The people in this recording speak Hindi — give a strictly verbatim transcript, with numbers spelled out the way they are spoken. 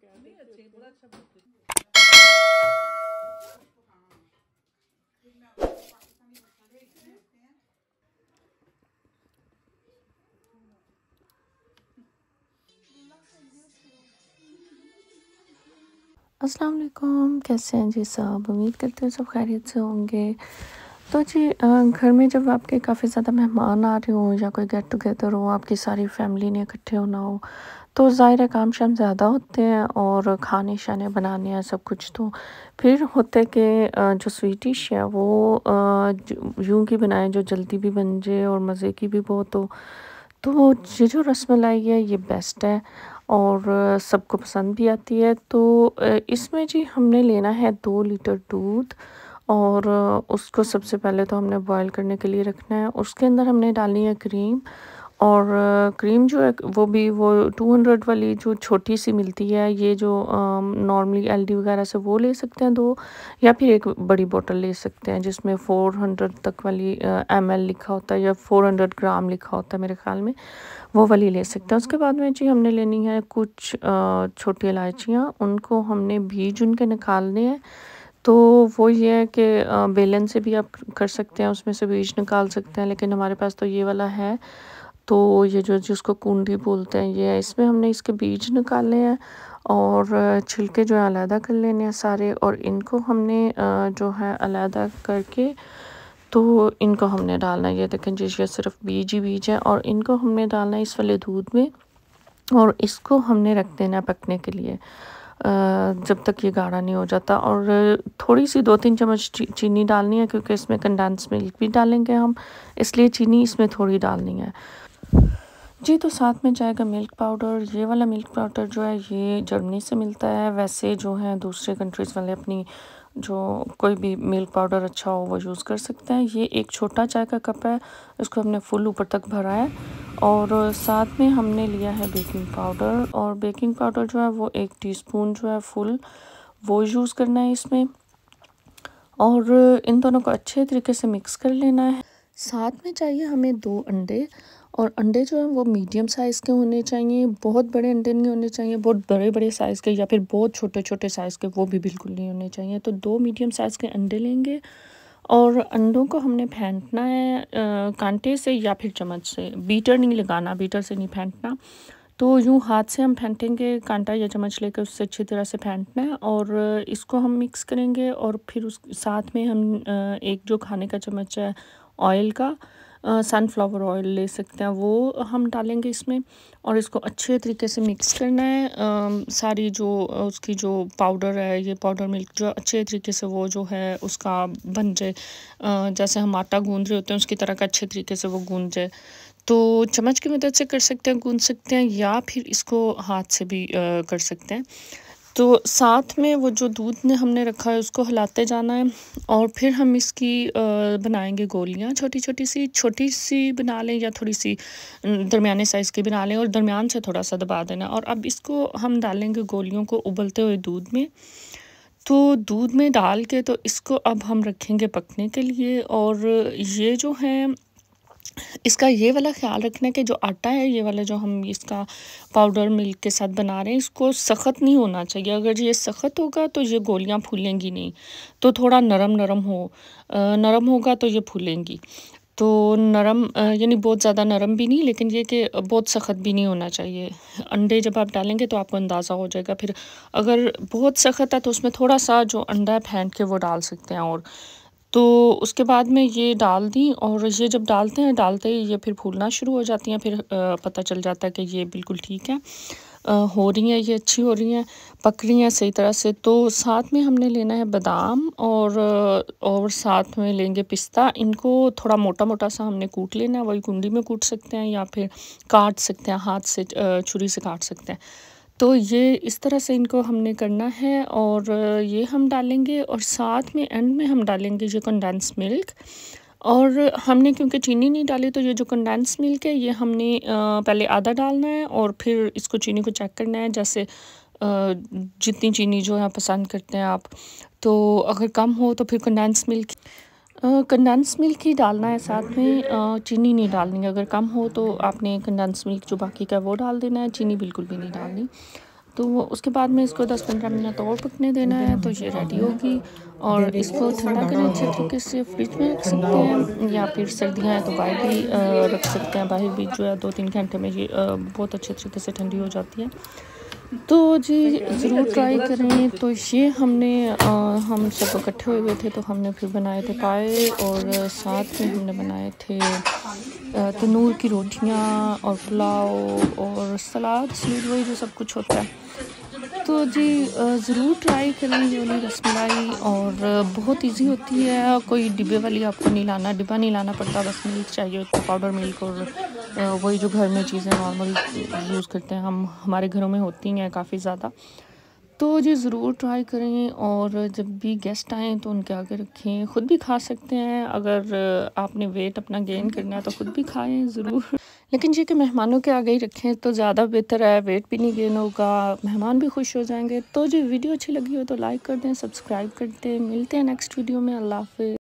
नहीं अच्छे बड़ा अच्छा बनते हैं। अस्सलाम वालेकुम, कैसे हैं जी सब? उम्मीद करते हैं सब खैरियत से होंगे। तो जी अ, घर में जब आपके काफ़ी ज़्यादा मेहमान आ रहे हों या कोई गेट टुगेदर हो, आपकी सारी फैमिली ने इकट्ठे होना हो, तो ज़ाहिर है काम शाम ज़्यादा होते हैं और खाने शाने बनाने हैं सब कुछ। तो फिर होता है कि अ, जो स्वीट डिश है वो अ, ज यूँ की बनाएँ जो जल्दी भी बन जाए और मज़े की भी बहुत हो। तो ये जो रसमलाई है ये बेस्ट है और अ, सबको पसंद भी आती है। तो अ, इसमें जी हमने लेना है दो लीटर दूध और अ, उसको सबसे पहले तो हमने बॉयल करने के लिए रखना है। उसके अंदर हमने डालनी है क्रीम और अ, क्रीम जो है वो भी वो टू हंड्रेड वाली जो छोटी सी मिलती है, ये जो नॉर्मली एलडी वगैरह से वो ले सकते हैं दो, या फिर एक बड़ी बोतल ले सकते हैं जिसमें फोर हंड्रेड तक वाली एम एल लिखा होता है या फोर हंड्रेड ग्राम लिखा होता है मेरे ख्याल में, वो वाली ले सकते हैं। उसके बाद में जी हमने लेनी है कुछ अ, छोटी इलायचियाँ, उनको हमने बीज उनके निकालने हैं। तो वो ये है कि अ, बेलन से भी आप कर सकते हैं, उसमें से बीज निकाल सकते हैं, लेकिन हमारे पास तो ये वाला है। तो ये जो जिसको कुंडी बोलते हैं ये है, इसमें हमने इसके बीज निकालने हैं और अ, छिलके जो है अलहदा कर लेने हैं सारे, और इनको हमने अ, जो है अलहदा करके तो इनको हमने डालना है। ये देखें जी ये सिर्फ बीज ही बीज है और इनको हमने डालना है इस वाले दूध में और इसको हमने रख देना है पकने के लिए अ, जब तक ये गाढ़ा नहीं हो जाता। और थोड़ी सी दो तीन चम्मच ची, चीनी डालनी है क्योंकि इसमें कंडेंस मिल्क भी डालेंगे हम, इसलिए चीनी इसमें थोड़ी डालनी है जी। तो साथ में जाएगा मिल्क पाउडर। ये वाला मिल्क पाउडर जो है ये जर्मनी से मिलता है। वैसे जो है दूसरे कंट्रीज़ वाले अपनी जो कोई भी मिल्क पाउडर अच्छा हो वो यूज़ कर सकते हैं। ये एक छोटा चाय का कप है, इसको हमने फुल ऊपर तक भरा है। और साथ में हमने लिया है बेकिंग पाउडर, और बेकिंग पाउडर जो है वो एक टीस्पून जो है फुल वो यूज़ करना है इसमें, और इन दोनों को अच्छे तरीके से मिक्स कर लेना है। साथ में चाहिए हमें दो अंडे, और अंडे जो हैं वो मीडियम साइज़ के होने चाहिए, बहुत बड़े अंडे नहीं होने चाहिए, बहुत बड़े बड़े साइज़ के या फिर बहुत छोटे छोटे साइज़ के वो भी बिल्कुल नहीं होने चाहिए। तो दो मीडियम साइज़ के अंडे लेंगे और अंडों को हमने फेंटना है अ, कांटे से या फिर चम्मच से। बीटर नहीं लगाना, बीटर से नहीं फेंटना। तो यूँ हाथ से हम फेंटेंगे, कांटा या चम्मच लेकर उससे अच्छी तरह से फेंटना है और इसको हम मिक्स करेंगे। और फिर उस साथ में हम अ, एक जो खाने का चम्मच है ऑयल का, सनफ्लावर ऑयल ले सकते हैं, वो हम डालेंगे इसमें और इसको अच्छे तरीके से मिक्स करना है। अ, सारी जो उसकी जो पाउडर है, ये पाउडर मिल्क जो अच्छे तरीके से वो जो है उसका बन जाए, अ, जैसे हम आटा गूंद रहे होते हैं उसकी तरह का अच्छे तरीके से वो गूंद जाए। तो चम्मच की मदद से कर सकते हैं, गूंद सकते हैं, या फिर इसको हाथ से भी अ, कर सकते हैं। तो साथ में वो जो दूध ने हमने रखा है उसको हिलाते जाना है और फिर हम इसकी अ, बनाएंगे गोलियां, छोटी छोटी सी छोटी सी बना लें या थोड़ी सी दरमियाने साइज़ की बना लें और दरमियान से थोड़ा सा दबा देना। और अब इसको हम डालेंगे गोलियों को उबलते हुए दूध में। तो दूध में डाल के तो इसको अब हम रखेंगे पकने के लिए। और ये जो है इसका ये वाला ख़्याल रखना है कि जो आटा है ये वाला जो हम इसका पाउडर मिल्क के साथ बना रहे हैं, इसको सख़त नहीं होना चाहिए। अगर ये सख़त होगा तो ये गोलियां फूलेंगी नहीं। तो थोड़ा नरम नरम हो, अ, नरम होगा तो ये फूलेंगी। तो नरम अ, यानी बहुत ज़्यादा नरम भी नहीं, लेकिन ये कि बहुत सख़त भी नहीं होना चाहिए। अंडे जब आप डालेंगे तो आपको अंदाज़ा हो जाएगा। फिर अगर बहुत सख़त है तो उसमें थोड़ा सा जो अंडा है फेंट के वो डाल सकते हैं। और तो उसके बाद में ये डाल दी, और ये जब डालते हैं डालते ही ये फिर फूलना शुरू हो जाती हैं। फिर अ, पता चल जाता है कि ये बिल्कुल ठीक है, अ, हो रही हैं, ये अच्छी हो रही हैं, पक रही हैं सही तरह से। तो साथ में हमने लेना है बादाम और अ, और साथ में लेंगे पिस्ता। इनको थोड़ा मोटा मोटा सा हमने कूट लेना है, वही कुंडी में कूट सकते हैं या फिर काट सकते हैं हाथ से, अ, छुरी से काट सकते हैं। तो ये इस तरह से इनको हमने करना है और ये हम डालेंगे, और साथ में एंड में हम डालेंगे ये कंडेंस मिल्क। और हमने क्योंकि चीनी नहीं डाली तो ये जो कंडेंस मिल्क है ये हमने अ, पहले आधा डालना है और फिर इसको चीनी को चेक करना है, जैसे अ, जितनी चीनी जो है पसंद करते हैं आप। तो अगर कम हो तो फिर कंडेंस मिल्क कंडेंस मिल्क ही डालना है साथ में, अ, चीनी नहीं डालनी है। अगर कम हो तो आपने कंडेंस मिल्क जो बाकी का है वो डाल देना है, चीनी बिल्कुल भी नहीं डालनी। तो उसके बाद में इसको दस पंद्रह मिनट और पकने देना है तो ये रेडी होगी। और इसको ठंडा करें अच्छे तरीके से, फ्रिज में रख सकते हैं या फिर सर्दियाँ हैं तो बाहर भी रख सकते हैं। बाहर भी जो है दो तीन घंटे में ये बहुत अच्छे तरीके से ठंडी हो जाती है। तो जी ज़रूर ट्राई करें। तो ये हमने आ, हम सब इकट्ठे हुए हुए थे तो हमने फिर बनाए थे पाए और साथ में हमने बनाए थे तनूर की रोटियां और पुलाव और सलाद स्वीट वही जो सब कुछ होता है। तो जी ज़रूर ट्राई करें ये वाली रसमलाई, और बहुत इजी होती है। कोई डिब्बे वाली आपको नहीं लाना, डिब्बा नहीं लाना पड़ता, बस मिल्क चाहिए होता है, पाउडर मिल्क, और वही जो घर में चीज़ें नॉर्मल यूज़ करते हैं हम, हमारे घरों में होती हैं काफ़ी ज़्यादा। तो जी ज़रूर ट्राई करें, और जब भी गेस्ट आएँ तो उनके आगे रखें। ख़ुद भी खा सकते हैं, अगर आपने वेट अपना गेन करना है तो ख़ुद भी खाएं ज़रूर, लेकिन ये कि मेहमानों के आगे ही रखें तो ज़्यादा बेहतर है, वेट भी नहीं गेन होगा, मेहमान भी खुश हो जाएंगे। तो जी वीडियो अच्छी लगी हो तो लाइक कर दें, सब्सक्राइब कर दें। मिलते हैं नेक्स्ट वीडियो में। अल्लाह हाफ़िज़।